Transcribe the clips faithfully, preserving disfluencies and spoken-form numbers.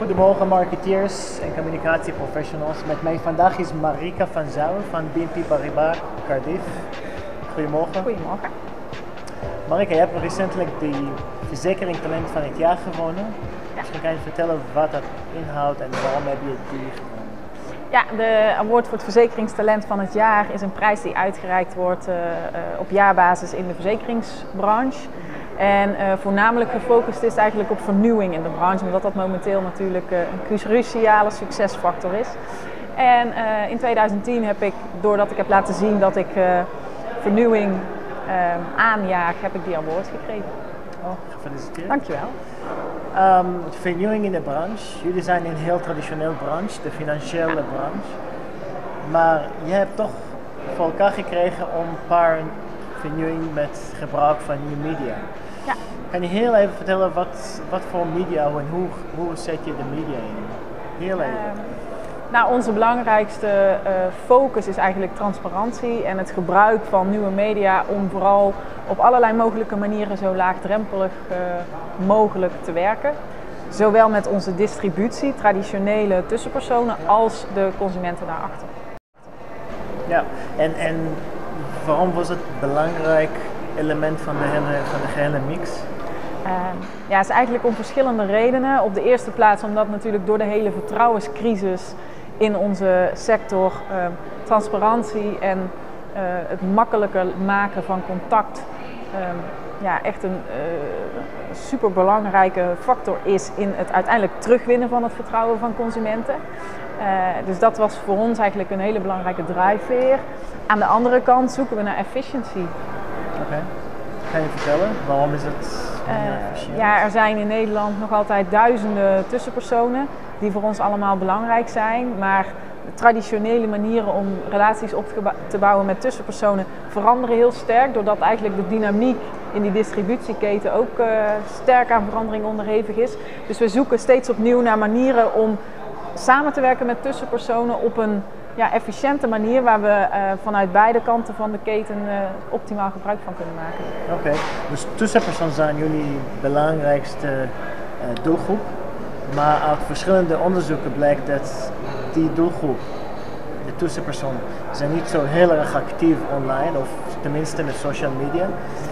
Goedemorgen marketeers en communicatieprofessionals. Met mij vandaag is Marika van Zouwen van B N P Paribas Cardiff. Goedemorgen. Goedemorgen. Marika, je hebt recentelijk de verzekering talent van het jaar gewonnen. Ja. Misschien kan je vertellen wat dat inhoudt en waarom heb je die gewonnen? Ja, de award voor het verzekeringstalent van het jaar is een prijs die uitgereikt wordt uh, uh, op jaarbasis in de verzekeringsbranche. En uh, voornamelijk gefocust is eigenlijk op vernieuwing in de branche, omdat dat momenteel natuurlijk uh, een cruciale succesfactor is. En uh, in tweeduizend tien heb ik, doordat ik heb laten zien dat ik uh, vernieuwing uh, aanjaag, heb ik die award gekregen. Oh, gefeliciteerd. Dankjewel. Um, vernieuwing in de branche. Jullie zijn een heel traditioneel branche, de financiële ja. branche. Maar je hebt toch voor elkaar gekregen om een paar vernieuwing met gebruik van nieuwe media. Ja. Kan je heel even vertellen wat, wat voor media en hoe, hoe zet je de media in? Heel even. Um, nou, onze belangrijkste uh, focus is eigenlijk transparantie en het gebruik van nieuwe media om vooral op allerlei mogelijke manieren zo laagdrempelig uh, mogelijk te werken. Zowel met onze distributie, traditionele tussenpersonen, als de consumenten daarachter. Ja, en, en waarom was het een belangrijk element van de hele, van de gehele mix? Uh, ja, het is eigenlijk om verschillende redenen. Op de eerste plaats omdat natuurlijk door de hele vertrouwenscrisis in onze sector uh, transparantie en uh, het makkelijker maken van contact uh, ja, echt een uh, superbelangrijke factor is in het uiteindelijk terugwinnen van het vertrouwen van consumenten. Uh, dus dat was voor ons eigenlijk een hele belangrijke drijfveer. Aan de andere kant zoeken we naar efficiency. Oké. Okay. Kan je vertellen, waarom is het uh, Ja, er zijn in Nederland nog altijd duizenden tussenpersonen die voor ons allemaal belangrijk zijn. Maar de traditionele manieren om relaties op te bouwen met tussenpersonen veranderen heel sterk. Doordat eigenlijk de dynamiek in die distributieketen ook uh, sterk aan verandering onderhevig is. Dus we zoeken steeds opnieuw naar manieren om samen te werken met tussenpersonen op een ja, efficiënte manier waar we uh, vanuit beide kanten van de keten uh, optimaal gebruik van kunnen maken. Oké, okay. Dus tussenpersonen zijn jullie belangrijkste uh, doelgroep, maar uit verschillende onderzoeken blijkt dat die doelgroep, de tussenpersonen, zijn niet zo heel erg actief online, of tenminste met social media.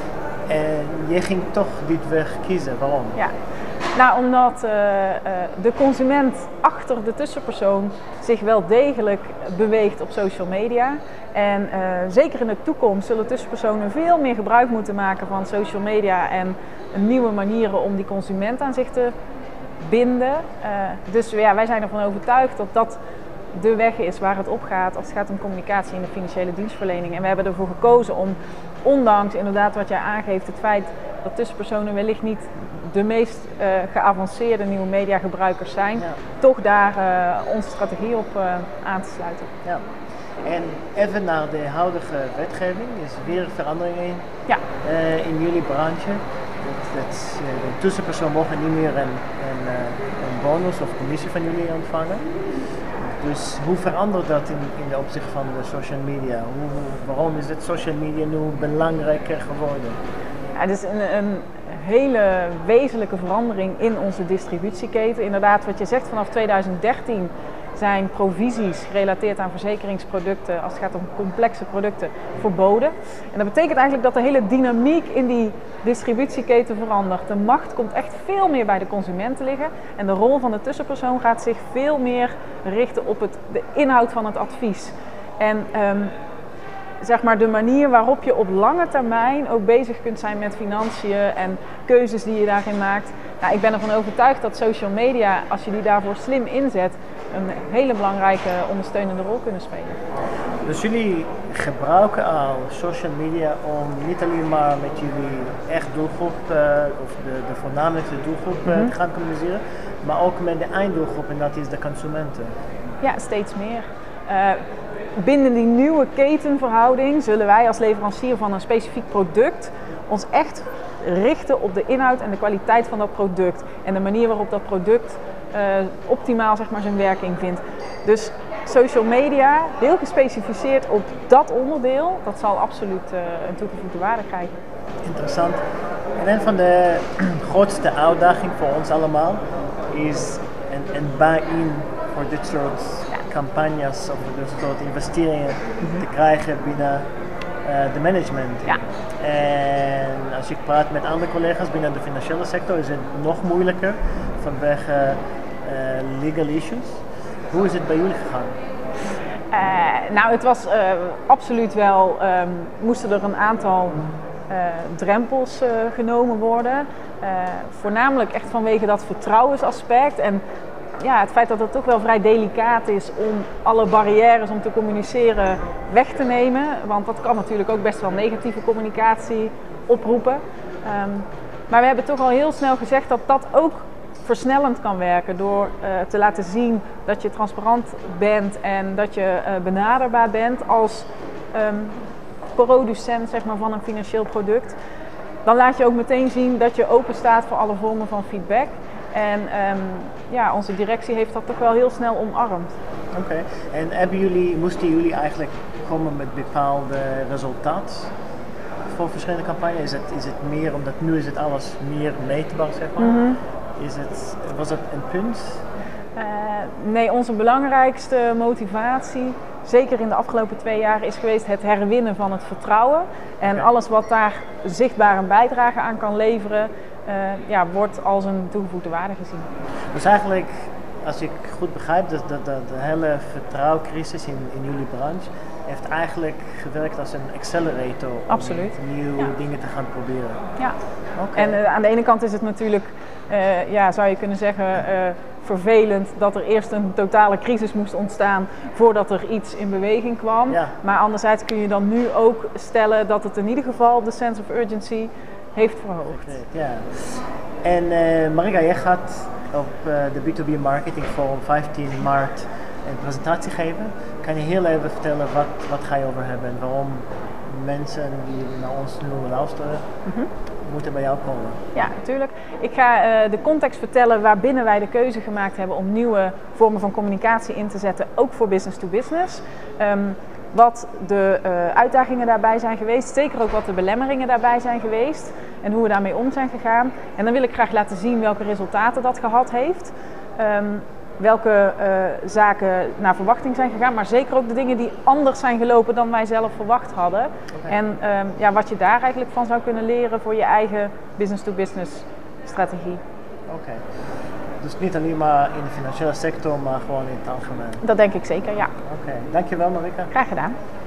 En je ging toch dit weg kiezen, waarom? Ja. Nou, omdat uh, uh, de consument achter de tussenpersoon zich wel degelijk beweegt op social media. En uh, zeker in de toekomst zullen tussenpersonen veel meer gebruik moeten maken van social media en nieuwe manieren om die consument aan zich te binden. Uh, dus ja, wij zijn ervan overtuigd dat dat de weg is waar het op gaat als het gaat om communicatie in de financiële dienstverlening. En we hebben ervoor gekozen om, ondanks inderdaad wat jij aangeeft, het feit dat tussenpersonen wellicht niet de meest uh, geavanceerde nieuwe mediagebruikers zijn, ja. toch daar uh, onze strategie op uh, aan te sluiten. Ja. En even naar de huidige wetgeving, is weer verandering in, ja. uh, in jullie branche. Dat, dat, uh, de tussenpersoon mogen niet meer een, een, uh, een bonus of commissie van jullie ontvangen. Dus hoe verandert dat in, in de opzicht van de social media? Hoe, waarom is het social media nu belangrijker geworden? Ja, het is een, een hele wezenlijke verandering in onze distributieketen. Inderdaad, wat je zegt, vanaf tweeduizend dertien zijn provisies gerelateerd aan verzekeringsproducten, als het gaat om complexe producten, verboden. En dat betekent eigenlijk dat de hele dynamiek in die distributieketen verandert. De macht komt echt veel meer bij de consument te liggen en de rol van de tussenpersoon gaat zich veel meer richten op het, de inhoud van het advies. En um, zeg maar de manier waarop je op lange termijn ook bezig kunt zijn met financiën en keuzes die je daarin maakt. Nou, ik ben ervan overtuigd dat social media, als je die daarvoor slim inzet, een hele belangrijke ondersteunende rol kunnen spelen. Dus jullie gebruiken al social media om niet alleen maar met jullie echt doelgroep, uh, of de, de voornamelijkste doelgroep uh, mm-hmm. te gaan communiceren, maar ook met de einddoelgroep en dat is de consumenten. Ja, steeds meer. Uh, binnen die nieuwe ketenverhouding zullen wij als leverancier van een specifiek product ons echt richten op de inhoud en de kwaliteit van dat product en de manier waarop dat product uh, optimaal zeg maar, zijn werking vindt. Dus social media, heel gespecificeerd op dat onderdeel, dat zal absoluut uh, een toegevoegde waarde krijgen. Interessant. En een van de grootste uitdagingen voor ons allemaal is een en, en buy-in voor dit soort ja. campagnes of voor dit soort investeringen mm-hmm. te krijgen binnen uh, de management. Ja. En als ik praat met andere collega's binnen de financiële sector is het nog moeilijker vanwege uh, legal issues. Hoe is het bij jullie gegaan? Uh, nou, het was uh, absoluut wel, um, moesten er een aantal uh, drempels uh, genomen worden. Uh, voornamelijk echt vanwege dat vertrouwensaspect en ja, het feit dat het toch wel vrij delicaat is om alle barrières om te communiceren weg te nemen. Want dat kan natuurlijk ook best wel negatieve communicatie oproepen. Um, maar we hebben toch al heel snel gezegd dat dat ook versnellend kan werken door uh, te laten zien dat je transparant bent en dat je uh, benaderbaar bent als um, producent zeg maar, van een financieel product. Dan laat je ook meteen zien dat je open staat voor alle vormen van feedback. En um, ja, onze directie heeft dat toch wel heel snel omarmd. Oké, okay. En hebben jullie, moesten jullie eigenlijk komen met bepaalde resultaten voor verschillende campagnes? Is het, is het meer, omdat nu is het alles meer meetbaar zeg maar? Mm-hmm. Is het, was dat een punt? Uh, nee, onze belangrijkste motivatie, zeker in de afgelopen twee jaar, is geweest het herwinnen van het vertrouwen. En okay. alles wat daar zichtbaar een bijdrage aan kan leveren, uh, ja, wordt als een toegevoegde waarde gezien. Dus eigenlijk, als ik goed begrijp, dat de, de, de hele vertrouwcrisis in, in jullie branche heeft eigenlijk gewerkt als een accelerator Absoluut. om nieuwe ja. dingen te gaan proberen. Ja, okay. en uh, aan de ene kant is het natuurlijk, uh, ja, zou je kunnen zeggen, uh, vervelend dat er eerst een totale crisis moest ontstaan voordat er iets in beweging kwam. Ja. Maar anderzijds kun je dan nu ook stellen dat het in ieder geval de sense of urgency heeft verhoogd. Ja. En uh, Marika, jij gaat op uh, de B twee B Marketing Forum vijftien maart een presentatie geven. Kan je heel even vertellen wat, wat ga je over hebben en waarom mensen die naar ons nu luisteren mm-hmm. moeten bij jou komen? Ja, natuurlijk. Ik ga uh, de context vertellen waarbinnen wij de keuze gemaakt hebben om nieuwe vormen van communicatie in te zetten, ook voor business to business. Um, wat de uh, uitdagingen daarbij zijn geweest, zeker ook wat de belemmeringen daarbij zijn geweest en hoe we daarmee om zijn gegaan. En dan wil ik graag laten zien welke resultaten dat gehad heeft. Um, welke uh, zaken naar verwachting zijn gegaan, maar zeker ook de dingen die anders zijn gelopen dan wij zelf verwacht hadden. Okay. En um, ja, wat je daar eigenlijk van zou kunnen leren voor je eigen business-to-business strategie. Oké, okay. Dus niet alleen maar in de financiële sector, maar gewoon in het algemeen? Dat denk ik zeker, ja. Oké, okay. Dankjewel Marika. Graag gedaan.